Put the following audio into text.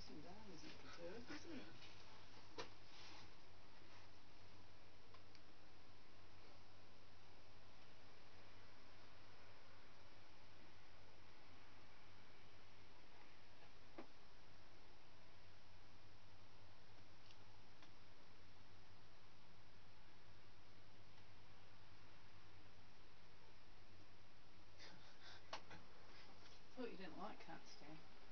him down, isn't it, the turf, isn't it? Thought you didn't like cats, Kay.